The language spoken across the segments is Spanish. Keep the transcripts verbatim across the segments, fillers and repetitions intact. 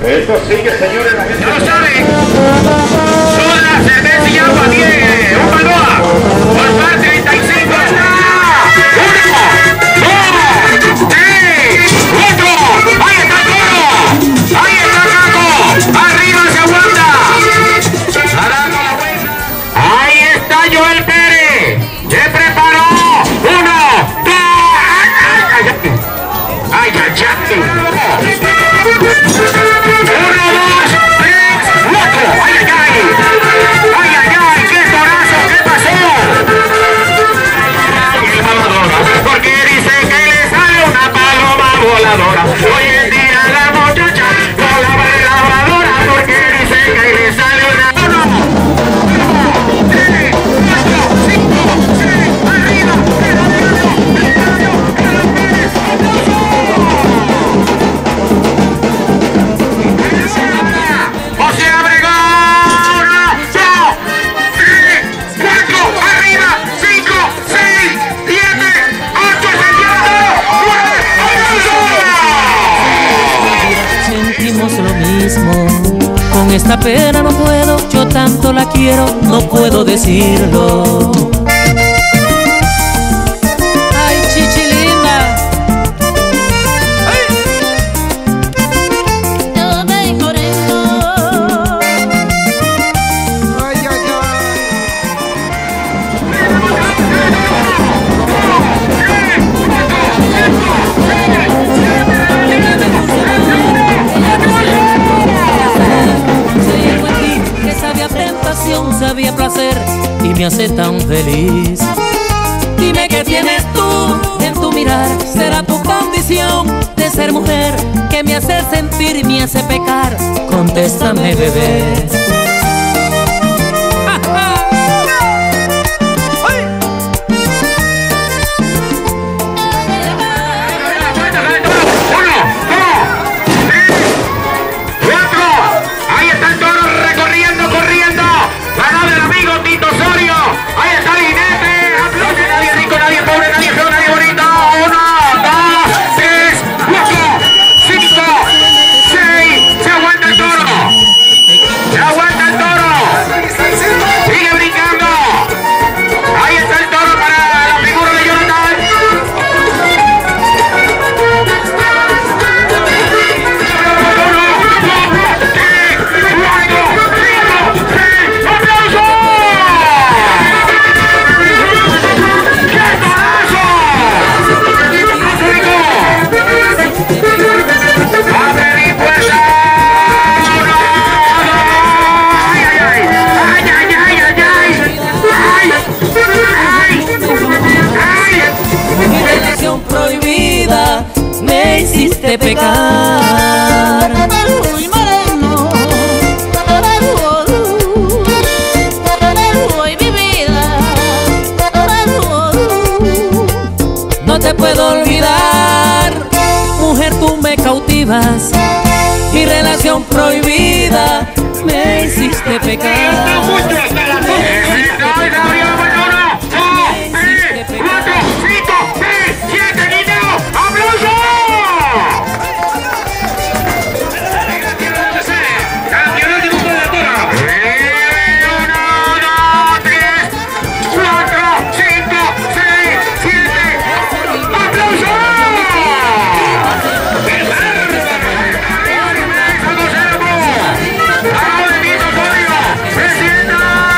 Esto sigue, señores, la gente. ¡Ya lo saben! Soda, cerveza y agua, diez. Un Balboa. Por par treinta y cinco. ¡Está! ¡Uno! ¡Dos! ¡Tres! ¡Cuatro! ¡Ahí está el toro! ¡Ahí está Caco! ¡Arriba se aguanta! ¡Dando la vuelta! ¡Ahí está Joel Pérez! ¡Se preparó! ¡Uno! ¡Dos! ¡Ay, ay, ay! ¡Ay, ay, ay! ¡Uno, dos, tres, cuatro! ¡Ay, ay, ay! ¡Ay, ay, ay! ¡Qué torazo! ¿Qué pasó? El volador, porque dice que le sale una paloma voladora. Hoy en día la muchacha no la va de lavadora, porque dice que le sale una... ¡Uno! ¡Dos! ¡Tres! ¡Cuatro! ¡Cinco! ¡Seis! ¡Arriba! ¡Arriba! Con esta pena no puedo, yo tanto la quiero, no puedo decirlo. Ay, chichilinda. No me corriendo. Ay, ay, sabía placer y me hace tan feliz. Dime qué tienes tú en tu mirar, será tu condición de ser mujer que me hace sentir y me hace pecar. Contéstame, bebé. De pecar. Uy, moreno. Uy, mi vida. No te puedo olvidar, mujer, tú me cautivas. Mi relación prohibida me hiciste pecar. ¡Presenta!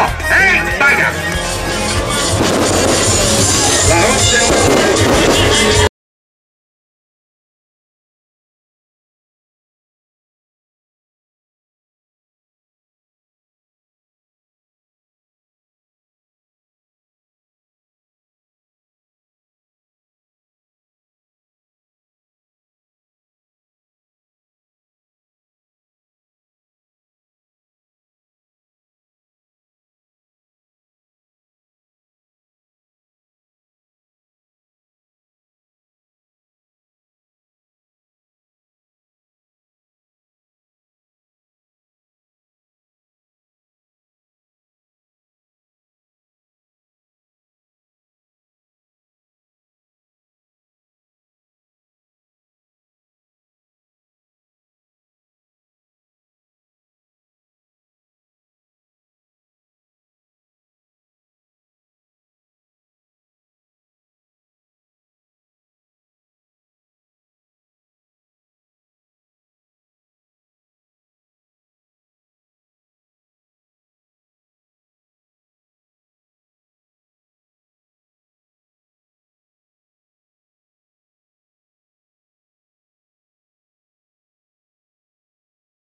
¡Eh! ¡Vaya! La once.